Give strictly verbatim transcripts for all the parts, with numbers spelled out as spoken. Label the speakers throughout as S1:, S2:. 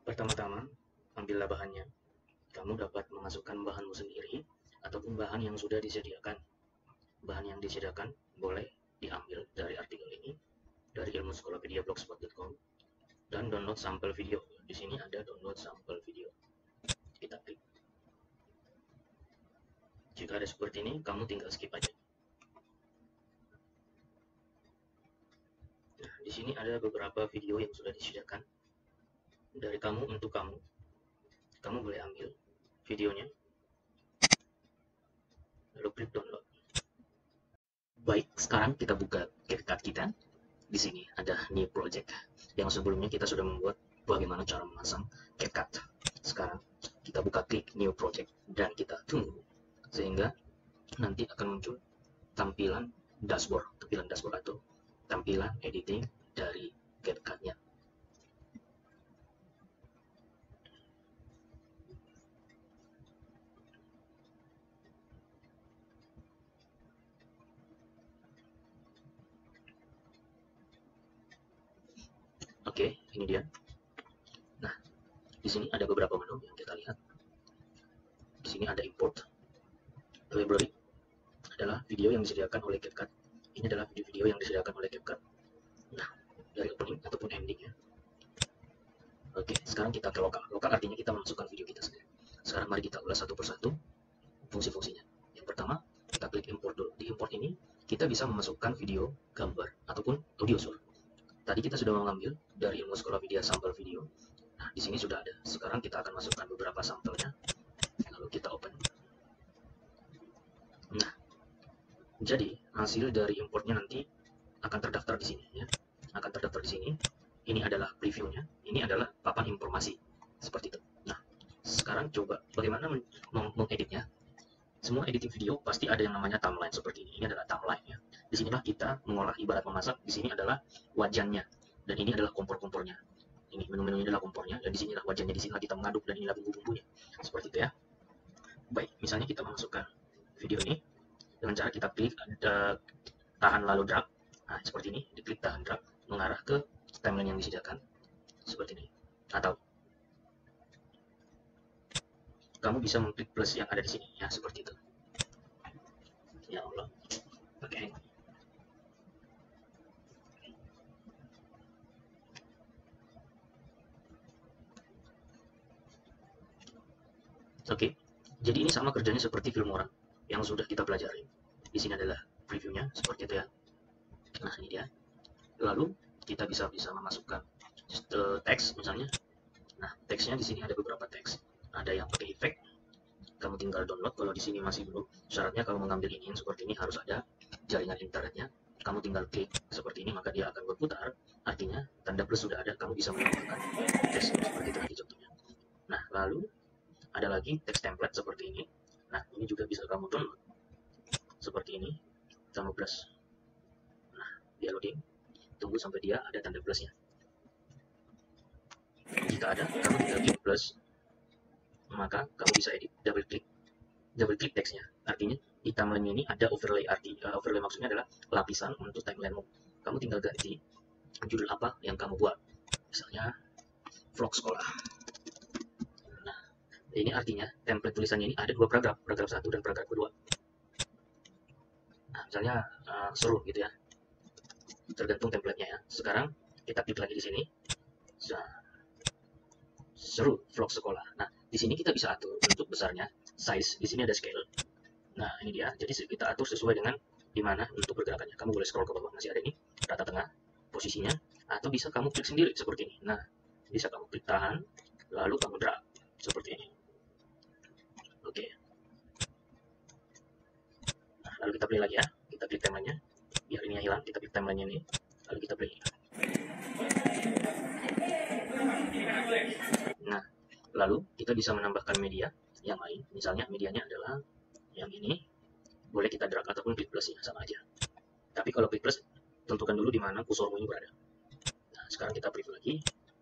S1: Pertama-tama, ambillah bahannya. Kamu dapat memasukkan bahanmu sendiri ataupun bahan yang sudah disediakan. Bahan yang disediakan boleh diambil dari artikel ini, dari ilmu skolopedia blogspot titik com, dan download sampel video. Di sini ada download sampel video. Kita klik. Jika ada seperti ini, kamu tinggal skip aja. Nah, di sini ada beberapa video yang sudah disediakan dari kamu untuk kamu. Kamu boleh ambil videonya, lalu klik download. Baik, sekarang kita buka CapCut kita. Di sini ada new project. Yang sebelumnya kita sudah membuat bagaimana cara memasang CapCut. Sekarang kita buka klik new project dan kita tunggu sehingga nanti akan muncul tampilan dashboard, tampilan dashboard atau tampilan editing dari CapCut-nya. Oke, ini dia. Nah, di sini ada beberapa menu yang kita lihat. Di sini ada import, library adalah video yang disediakan oleh CapCut. Ini adalah video-video yang disediakan oleh CapCut. Nah, dari opening ataupun endingnya. Oke, sekarang kita ke lokal. Lokal artinya kita memasukkan video kita sendiri. Sekarang mari kita ulas satu persatu fungsi-fungsinya. Yang pertama, kita klik import dulu. Di import ini, kita bisa memasukkan video, gambar, ataupun audio source. Tadi kita sudah mengambil dari ilmu skolopedia sampel video. Nah, di sini sudah ada. Sekarang kita akan masukkan beberapa sampelnya. Lalu kita open. Nah, jadi hasil dari importnya nanti akan terdaftar di sini ya. Akan terdaftar di sini. Ini adalah previewnya. Ini adalah papan informasi. Seperti itu. Nah, sekarang coba bagaimana mengeditnya. Semua editing video pasti ada yang namanya timeline seperti ini. Ini adalah timeline ya. Disinilah kita mengolah, ibarat memasak. Di sini adalah wajannya dan ini adalah kompor-kompornya. Ini menu-menu ini adalah kompornya dan di sinilah wajannya. Di sinilah kita mengaduk dan inilah bumbu-bumbunya. Seperti itu ya. Baik, misalnya kita memasukkan video ini dengan cara kita klik uh, tahan lalu drag. Nah, seperti ini, diklik tahan drag mengarah ke timeline yang disediakan. Seperti ini. Atau kamu bisa mengklik plus yang ada di sini ya, seperti itu. Ya Allah. Oke. Okay. Oke. Okay. Jadi ini sama kerjanya seperti film orang yang sudah kita pelajari. Di sini adalah previewnya seperti itu ya. Nah, ini dia. Lalu kita bisa bisa memasukkan uh, teks misalnya. Nah, teksnya di sini ada beberapa teks. Ada yang pakai efek, kamu tinggal download. Kalau di sini masih belum, syaratnya kalau mengambil ini yang seperti ini harus ada jaringan internetnya. Kamu tinggal klik seperti ini, maka dia akan berputar. Artinya tanda plus sudah ada, kamu bisa menambahkan teks seperti itu lagi contohnya. Nah, lalu ada lagi teks template seperti ini. Nah, ini juga bisa kamu download seperti ini, kamu plus. Nah, dia loading, tunggu sampai dia ada tanda plusnya. Jika ada, kamu tinggal klik plus, maka kamu bisa edit, double klik double klik teksnya. Artinya di timeline ini ada overlay. Arti uh, overlay maksudnya adalah lapisan untuk timelinemu. Kamu tinggal ganti judul apa yang kamu buat, misalnya vlog sekolah. Nah, ini artinya template tulisannya ini ada dua paragraf, paragraf satu dan paragraf kedua. Nah, misalnya uh, seru gitu ya, tergantung templatenya ya. Sekarang kita klik lagi di sini, seru vlog sekolah. Nah, di sini kita bisa atur untuk besarnya, size. Di sini ada scale. Nah, ini dia. Jadi kita atur sesuai dengan di mana untuk pergerakannya. Kamu boleh scroll ke bawah, masih ada ini rata tengah posisinya, atau bisa kamu klik sendiri seperti ini. Nah, bisa kamu klik tahan, lalu kamu drag seperti ini. Oke. Nah, lalu kita play lagi ya. Kita klik timeline-nya. Biar ini hilang, kita klik timeline-nya ini. Lalu kita play. Nah, lalu kita bisa menambahkan media yang lain. Misalnya medianya adalah yang ini. Boleh kita drag ataupun klik plus ya, sama aja. Tapi kalau klik plus, tentukan dulu di mana kursormu ini berada. Nah, sekarang kita preview lagi.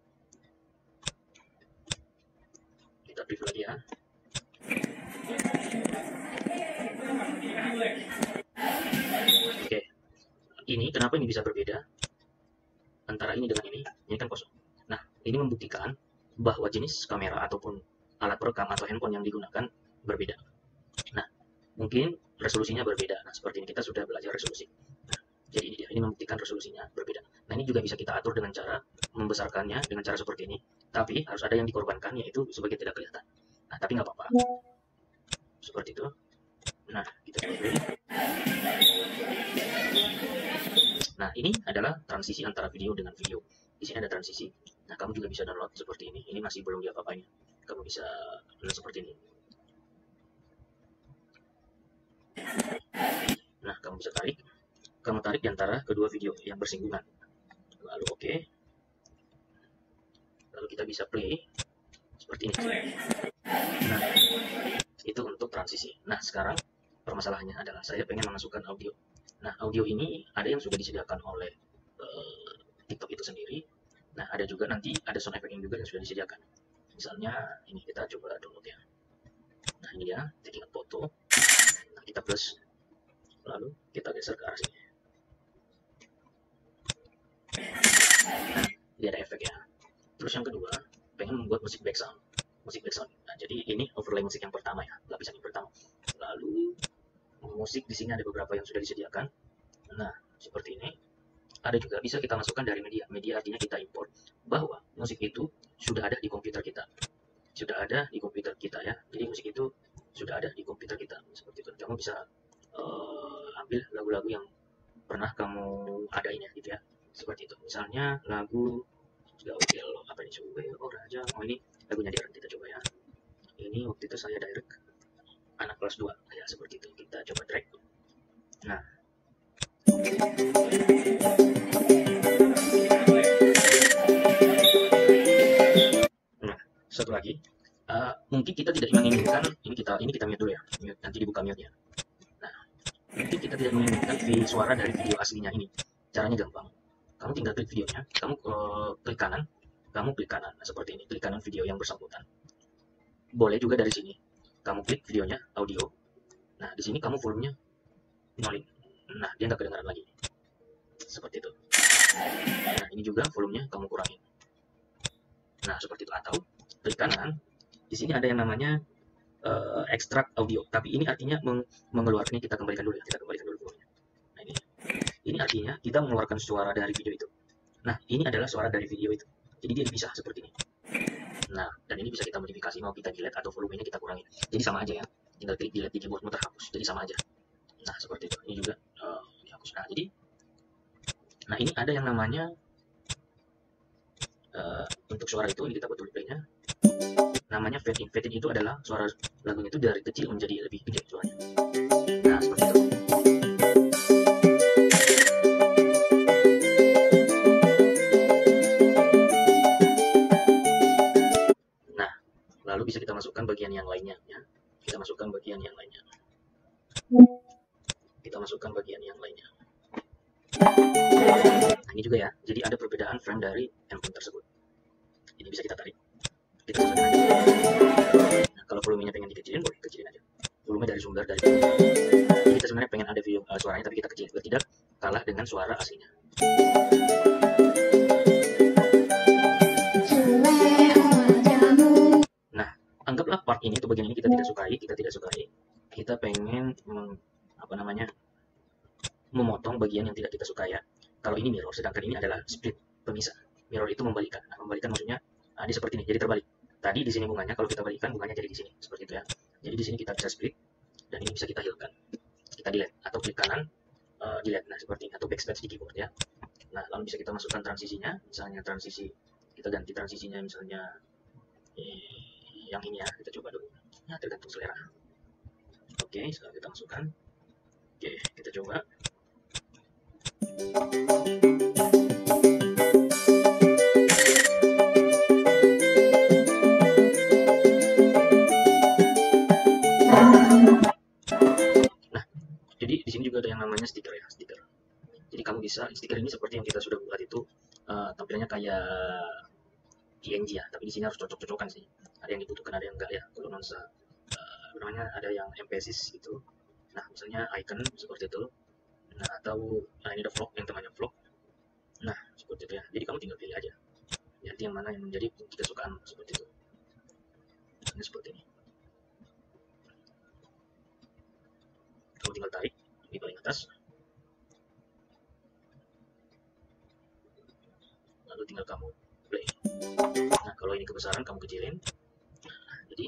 S1: Kita preview lagi ya. Oke. Ini kenapa ini bisa berbeda antara ini dengan ini? Ini kan kosong. Nah, ini membuktikan bahwa jenis kamera ataupun alat perekam atau handphone yang digunakan berbeda. Nah, mungkin resolusinya berbeda. Nah, seperti ini kita sudah belajar resolusi. Nah, jadi ini dia, ini membuktikan resolusinya berbeda. Nah, ini juga bisa kita atur dengan cara membesarkannya dengan cara seperti ini. Tapi harus ada yang dikorbankan, yaitu sebagai tidak kelihatan. Nah, tapi nggak apa-apa. Seperti itu. Nah, kita coba play. Nah, ini adalah transisi antara video dengan video. Di sini ada transisi. Nah, kamu juga bisa download seperti ini. Ini masih belum diapa-apain. Kamu bisa download seperti ini. Nah, kamu bisa tarik. Kamu tarik di antara kedua video yang bersinggungan. Lalu oke. Okay. Lalu kita bisa play seperti ini. Nah, itu untuk transisi. Nah, sekarang permasalahannya adalah saya pengen memasukkan audio. Nah, audio ini ada yang sudah disediakan oleh uh, TikTok itu sendiri. Nah, ada juga nanti ada sound effect juga yang sudah disediakan. Misalnya ini kita coba download ya. Nah, ini dia taking a foto. Nah, kita plus, lalu kita geser ke arah sini. Nah, ini ada efek ya. Terus yang kedua, pengen membuat musik background. Musik background. Nah, jadi ini overlay musik yang pertama ya, lapisan yang pertama. Lalu musik di sini ada beberapa yang sudah disediakan. Nah, seperti ini. Ada juga bisa kita masukkan dari media. Media artinya kita import bahwa musik itu sudah ada di komputer kita. Sudah ada di komputer kita ya. Jadi musik itu sudah ada di komputer kita. Seperti itu. Kamu bisa uh, ambil lagu-lagu yang pernah kamu adain ya gitu ya. Seperti itu. Misalnya lagu Gaul apa ini coba oh Raja. Oh ini lagunya Darren, kita coba ya. Ini waktu itu saya direct anak kelas dua ya, seperti itu. Kita coba drag. Nah, nah satu lagi, uh, mungkin kita tidak menginginkan ini kita ini kita mute dulu ya, mute, nanti dibuka mute nya. Nah, mungkin kita tidak menginginkan suara dari video aslinya ini. Caranya gampang. Kamu tinggal klik videonya, kamu uh, klik kanan, kamu klik kanan nah, seperti ini, klik kanan video yang bersangkutan. Boleh juga dari sini, kamu klik videonya audio. Nah, di sini kamu volumenya nolin. Nah, dia nggak kedengaran lagi. Seperti itu. Nah, ini juga volumenya kamu kurangin. Nah, seperti itu. Atau klik kanan, di sini ada yang namanya uh, ekstrak audio. Tapi ini artinya meng mengeluarkan, kita kembalikan dulu ya, kita kembalikan dulu volumenya. Nah, ini. Ini artinya kita mengeluarkan suara dari video itu. Nah, ini adalah suara dari video itu. Jadi dia dipisah seperti ini. Nah, dan ini bisa kita modifikasi, mau kita delete atau volumenya kita kurangin. Jadi sama aja ya. Tinggal klik delete di keyboardmu terhapus. Jadi sama aja. Nah, seperti itu. Ini juga uh, dihapus. Nah, jadi nah ini ada yang namanya uh, untuk suara itu, ini kita buat dulu playnya. Namanya fade in. Fade in itu adalah suara lagunya itu dari kecil menjadi lebih gede suaranya. Nah, seperti itu. Lalu bisa kita masukkan bagian yang lainnya ya. Kita masukkan bagian yang lainnya. Kita masukkan bagian yang lainnya. Nah, ini juga ya. Jadi ada perbedaan frame dari handphone tersebut. Ini bisa kita tarik. Kita sesuaikan aja. Nah, kalau volumenya pengen dikecilin, boleh kecilin aja. Volume dari sumber dari video. Jadi kita sebenarnya pengen ada video uh, suaranya, tapi kita kecilin biar tidak kalah dengan suara aslinya. Anggaplah part ini atau bagian ini kita tidak sukai, kita tidak sukai. Kita pengen mem, apa namanya memotong bagian yang tidak kita suka ya. Kalau ini mirror, sedangkan ini adalah split, pemisah. Mirror itu membalikan. Nah, membalikan maksudnya nah, ini seperti ini, jadi terbalik. Tadi di sini bunganya, kalau kita balikan bunganya jadi di sini, seperti itu ya. Jadi di sini kita bisa split dan ini bisa kita hilangkan. Kita delete atau klik kanan uh, delete. Nah, seperti ini atau backspace di keyboard ya. Nah, lalu bisa kita masukkan transisinya, misalnya transisi kita ganti transisinya misalnya eh, yang ini ya, kita coba dulu. Nah, tergantung selera. Oke, sekarang kita masukkan. Oke, kita coba. Nah, jadi di sini juga ada yang namanya stiker ya, stiker. Jadi kamu bisa, stiker ini seperti yang kita sudah buat itu, uh, tampilannya kayak P N G ya, tapi di sini harus cocok-cocokan sih. Ada yang dibutuhkan, ada yang enggak ya. Kalau nonsa, uh, namanya ada yang M P S I S gitu. Nah, misalnya icon seperti itu. Nah, atau nah ini ada vlog, yang temannya vlog. Nah, seperti itu ya. Jadi kamu tinggal pilih aja. ganti yang mana yang menjadi kesukaan seperti itu. Ini seperti ini. Kamu tinggal tarik di paling atas, lalu tinggal kamu play. Nah, kalau ini kebesaran kamu kecilin. Nah, jadi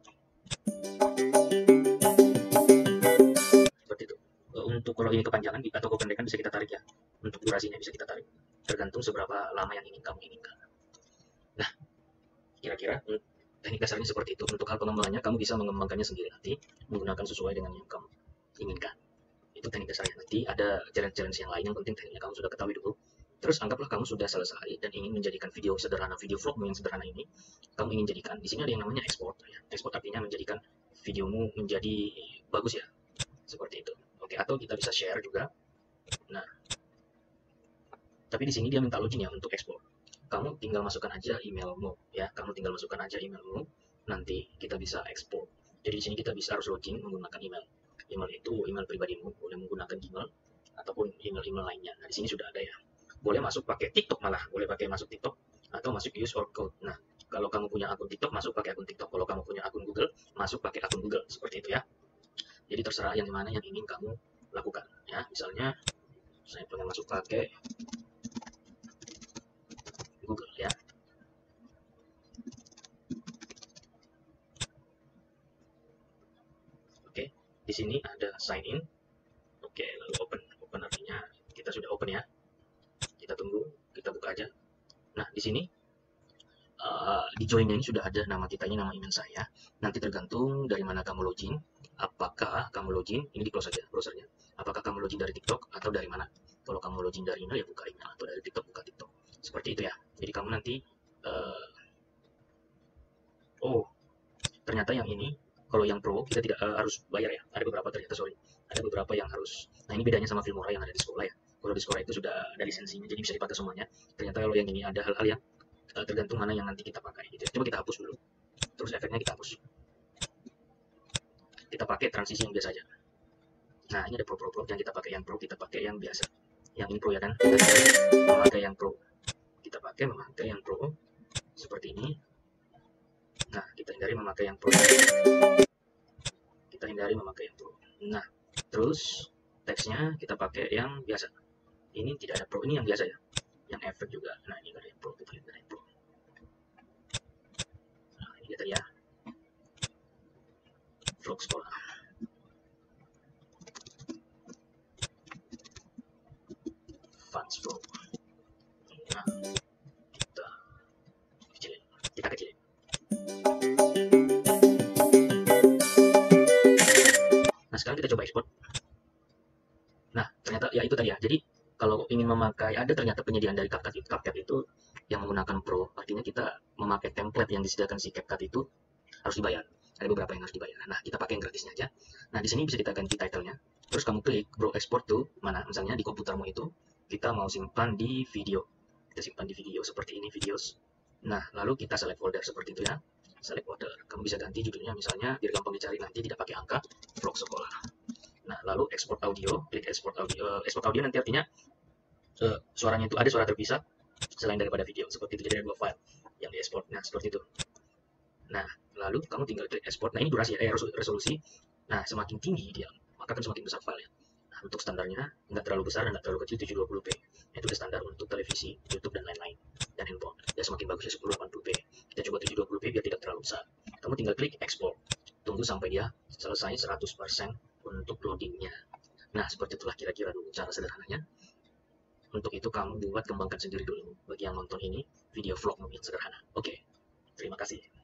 S1: seperti itu. Untuk kalau ini kepanjangan atau kependekan bisa kita tarik ya. Untuk durasinya bisa kita tarik, tergantung seberapa lama yang ingin kamu inginkan. Nah, kira-kira teknik dasarnya seperti itu. Untuk hal pengembangannya kamu bisa mengembangkannya sendiri nanti menggunakan sesuai dengan yang kamu inginkan. Itu teknik dasarnya. Nanti ada challenge-challenge yang lain, yang penting tekniknya kamu sudah ketahui dulu. Terus anggaplah kamu sudah selesai dan ingin menjadikan video sederhana, video vlogmu yang sederhana ini, kamu ingin jadikan, di sini ada yang namanya export. Ya. Export artinya menjadikan videomu menjadi bagus ya, seperti itu. Oke, atau kita bisa share juga. Nah, tapi di sini dia minta login ya untuk export. Kamu tinggal masukkan aja emailmu ya, kamu tinggal masukkan aja emailmu, nanti kita bisa export. Jadi di sini kita bisa harus login menggunakan email. Email itu email pribadimu, boleh menggunakan Gmail ataupun email-email lainnya. Nah, di sini sudah ada ya. Boleh masuk pakai TikTok malah, boleh pakai masuk TikTok atau masuk use or code. Nah, kalau kamu punya akun TikTok, masuk pakai akun TikTok. Kalau kamu punya akun Google, masuk pakai akun Google. Seperti itu ya. Jadi terserah yang mana yang ingin kamu lakukan ya. Misalnya saya pengen masuk pakai Google ya. Oke, di sini ada sign in. Oke, lalu open. Open artinya kita sudah open ya. Kita tunggu, kita buka aja. Nah, di sini uh, di join-nya ini sudah ada nama kita, ini nama email saya. Nanti tergantung dari mana kamu login. Apakah kamu login, ini di close saja browsernya. Apakah kamu login dari TikTok atau dari mana? Kalau kamu login dari email ya buka email, atau dari TikTok buka TikTok. Seperti itu ya. Jadi kamu nanti uh, oh, ternyata yang ini kalau yang pro kita tidak uh, harus bayar ya. Ada beberapa ternyata sorry. Ada beberapa yang harus. Nah, ini bedanya sama Filmora yang ada di sekolah ya. Kalau di sekolah itu sudah ada lisensinya, jadi bisa dipakai semuanya. Ternyata kalau yang ini ada hal-hal yang uh, tergantung mana yang nanti kita pakai. Gitu. Coba kita hapus dulu. Terus efeknya kita hapus. Kita pakai transisi yang biasa aja. Nah, ini ada pro pro pro. Yang kita pakai yang pro, kita pakai yang biasa. Yang ini pro ya kan? Kita memakai yang pro. Kita pakai memakai yang pro seperti ini. Nah, kita hindari memakai yang pro. Kita hindari memakai yang pro. Nah, terus teksnya kita pakai yang biasa. Ini tidak ada pro, ini yang biasa ya. Yang efek juga. Nah, ini ada yang pro, kita lihat ada yang pro. Nah, ini dia tadi ya. Vlog sekolah. Fans vlog. Nah, kita kecilin. Kita kecilin. Nah, sekarang kita coba ekspor. Nah, ternyata ya itu tadi ya. Jadi kalau ingin memakai, ada ternyata penyediaan dari CapCut, CapCut itu yang menggunakan Pro, artinya kita memakai template yang disediakan si CapCut itu harus dibayar. Ada beberapa yang harus dibayar. Nah, kita pakai yang gratisnya aja. Nah, di sini bisa kita ganti title-nya. Terus kamu klik Bro Export to mana? Misalnya di komputermu itu kita mau simpan di video. Kita simpan di video seperti ini, videos. Nah, lalu kita select folder seperti itu ya. Select folder. Kamu bisa ganti judulnya misalnya biar gampang dicari nanti tidak pakai angka, vlog sekolah. Nah, lalu export audio, klik export audio. Uh, export audio nanti artinya uh, suaranya itu ada suara terpisah selain daripada video, seperti itu. Jadi ada dua file yang diekspor. Nah, seperti itu. Nah, lalu kamu tinggal klik export. Nah, ini durasi ya, eh, resolusi. Nah, semakin tinggi dia, maka akan semakin besar file ya. Nah, untuk standarnya nggak terlalu besar dan nggak terlalu kecil, tujuh dua puluh p. Itu udah standar untuk televisi, YouTube dan lain-lain dan handphone. Ya semakin bagus ya sepuluh delapan puluh p. Kita coba tujuh dua puluh p biar tidak terlalu besar. Kamu tinggal klik export. Tunggu sampai dia selesai seratus persen untuk loadingnya. Nah, seperti itulah kira-kira dulu cara sederhananya. Untuk itu kamu buat kembangkan sendiri dulu bagi yang nonton ini video vlog yang sederhana. Oke, terima kasih.